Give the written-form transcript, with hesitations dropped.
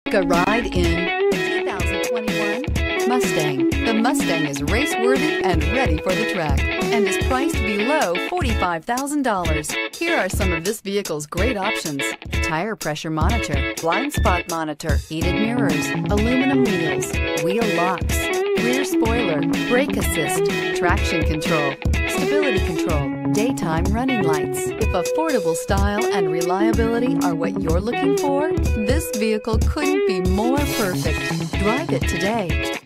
Take a ride in the 2021 Mustang. The Mustang is race-worthy and ready for the track and is priced below $45,000. Here are some of this vehicle's great options: tire pressure monitor, blind spot monitor, heated mirrors, aluminum wheels, wheel locks, rear spoiler, brake assist, traction control, stability control, daytime running lights. If affordable style and reliability are what you're looking for, this vehicle couldn't be more perfect. Drive it today.